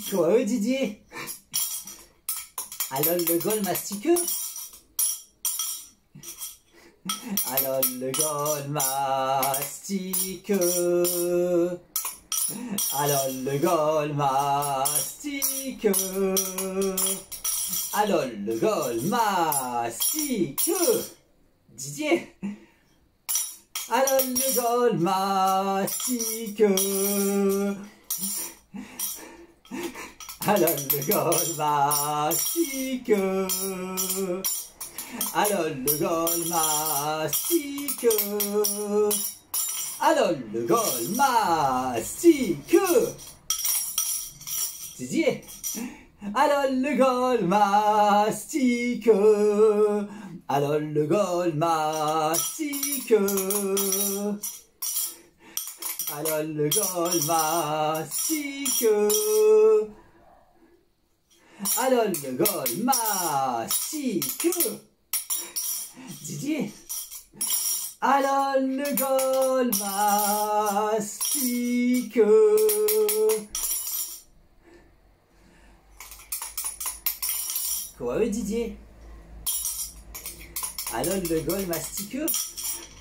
Quoi, Didier? Alors le gol mastiqueux? Alors le gol mastiqueux. Alors le gol mastiqueux. Alors le gol mastiqueux. Didier? Alors le gol mastiqueux. Alors le gol mastiqueux. Alors le gol mastiqueux. Alors le gol mastiqueux. Didier? Alors le gol mastiqueux. Alors le gol mastiqueux. Alors le gol mastiqueux. Alors le gol mastiqueux. Didier? Alors le gol mastiqueux. Quoi, Didier? Alors le gol mastiqueux?